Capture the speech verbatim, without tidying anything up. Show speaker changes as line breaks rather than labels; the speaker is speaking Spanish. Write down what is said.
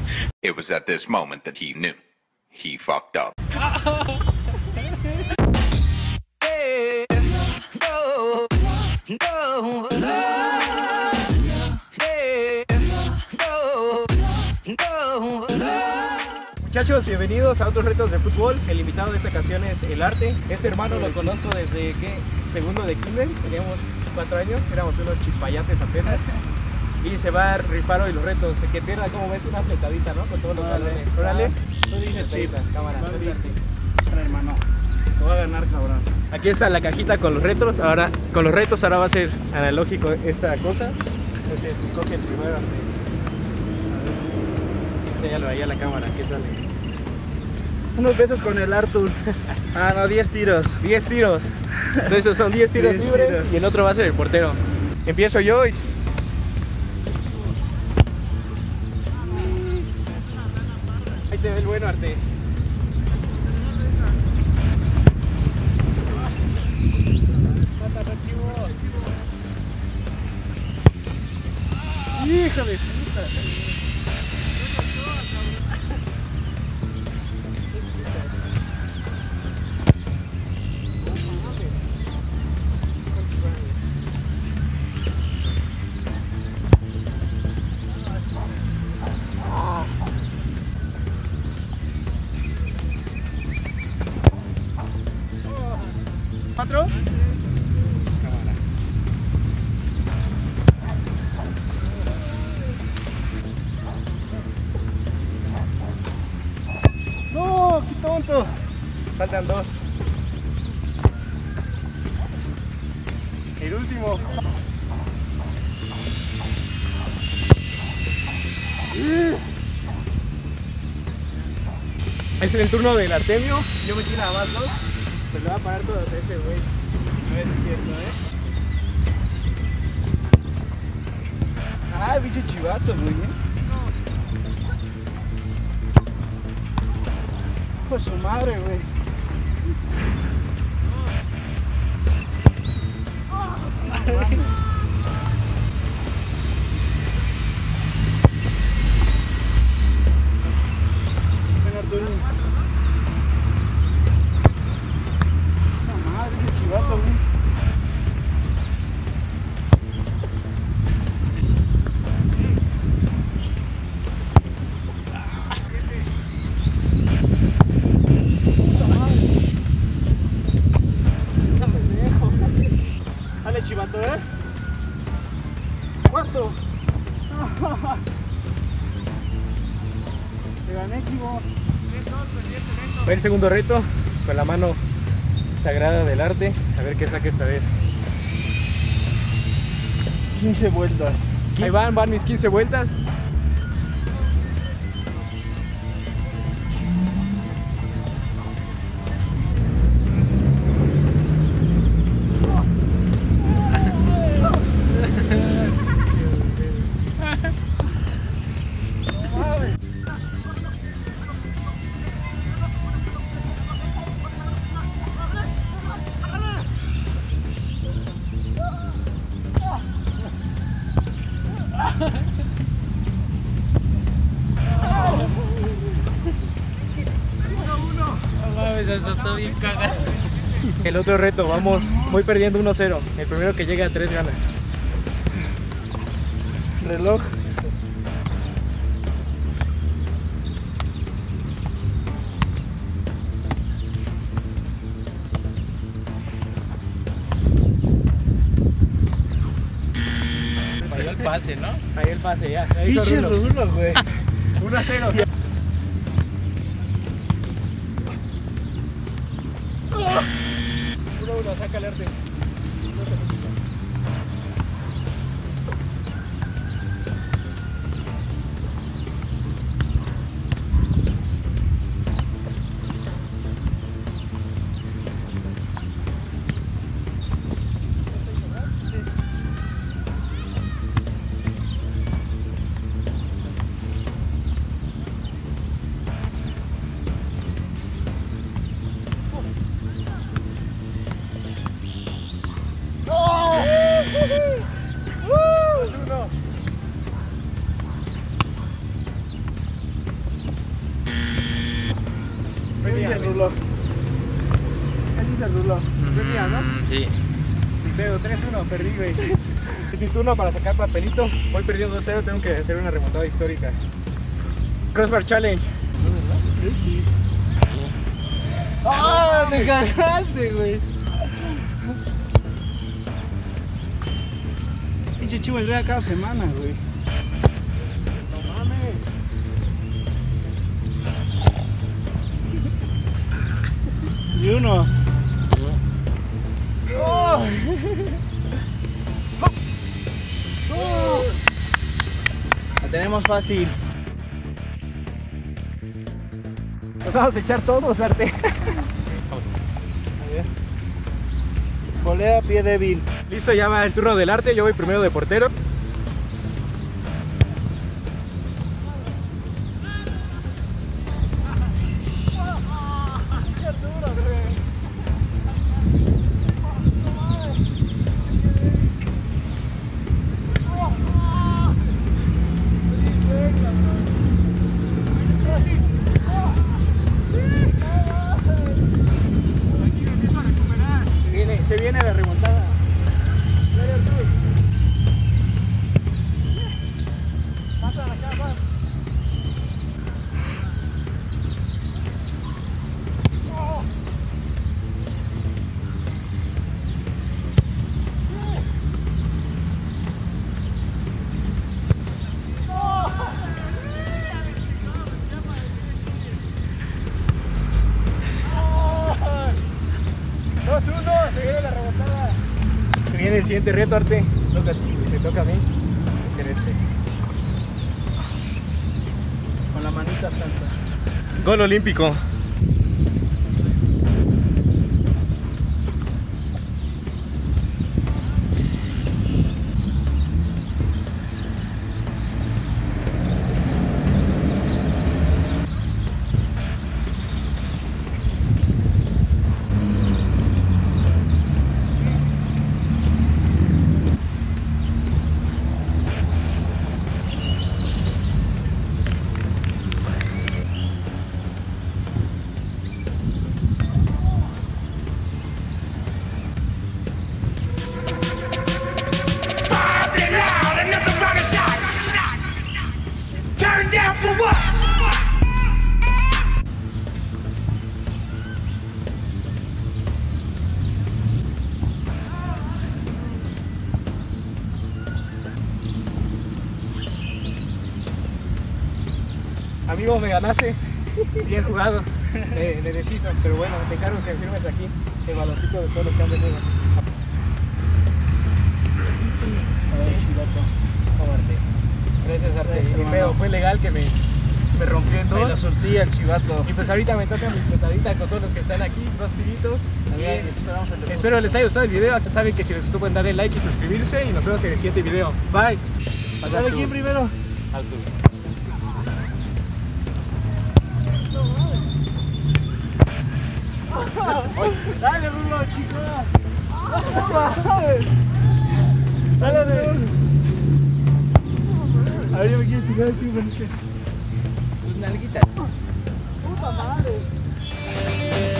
It was at this moment that he knew. He fucked up.
Muchachos, bienvenidos a otros retos de fútbol. El invitado de esta ocasión es el Arte. Este hermano lo conozco desde que segundo de kinder, teníamos cuatro años, éramos unos chispayates apenas. Y se va a rifar hoy los retos. El que pierda, como ves, una fletadita, ¿no? Con todos los balones. Órale. Tú dices, chita, cámara. Tú dices. Hermano, te voy a ganar, cabrón. Aquí está la cajita con los retos. Ahora, con los retos ahora va a ser analógico esta cosa. Entonces, coge el primero. Enséñalo ahí a la cámara, ¿qué sale?
Unos besos con el Artur. Ah, no, diez tiros.
diez tiros. Entonces son diez tiros
diez
libres
tiros.
y el otro va a ser el portero. Empiezo yo y... Ahí te ve el bueno, Arte. ¡Hijo de puta! ¿Cuatro? Cámara. ¡No! ¡Qué tonto! Faltan dos. El último. Es el turno del Artemio. Yo metí nada más dos. Pues le va a parar todo a ese güey. A ver si es cierto, ¿eh? Ah, bicho chivato, güey. Por su madre, güey. Ven, Arturo. Chivato, güey. Dale, chivato, ¿eh? Cuarto. Te gané, chivo. El segundo reto con la mano sagrada del Arte, a ver qué saca esta vez.
quince vueltas.
Ahí van, van mis quince vueltas.
Está bien cagado.
El otro reto, vamos, voy perdiendo uno cero. El primero que llegue a tres gana.
Reloj.
Falló el pase, ¿no?
Ahí el pase, ya.
Pinche Rulo, güey.
uno a cero. uno a uno, saca el Arte.
Rulo. ¿Qué dice Rulo? Es mía, ¿no?
Mm, sí.
Mi pedo, tres uno, perdí, güey. Es mi turno para sacar papelito. Voy perdiendo dos cero, tengo que hacer una remontada histórica. Crossbar Challenge.
Sí. ¡Ah! ¡Te cagaste, güey! Pinche chivo entrega cada semana, güey.
No mames.
Y uno. ¡Oh! ¡Oh! La tenemos fácil.
Nos vamos a echar todos, Arte.
A ver. Volea, pie débil.
Listo, ya va el turno del Arte. Yo voy primero de portero. Se viene, se viene la remontada. dos uno, se viene la remontada. Se viene el siguiente reto, Arte. Toca a ti, me toca a mí. En este.
Con la manita santa.
Gol olímpico. Amigo, me ganaste. Bien jugado. Me, me deshizo, pero bueno, te encargo que firmes aquí el baloncito de todos los que han venido.
A ver, chivato.
Vamos, Arte. Gracias, Arte.
Gracias,
Y mi
hermano.
pedo fue legal que me, me rompió en
Me la
dos.
sortilla, chivato.
Y pues ahorita me toca mi petadita con todos los que están aquí, dos tiritos.
También
Y
esperamos el debut.
espero les haya gustado el video. Saben que si les gustó pueden darle like y suscribirse. Y nos vemos en el siguiente video. Bye.
Dale, ¿quién primero?
Al tú.
Dale, Rulo, chico. Dale, dale. A ver, yo me quiero tirar aquí, bonito.
Tus nalguitas.
Puta madre.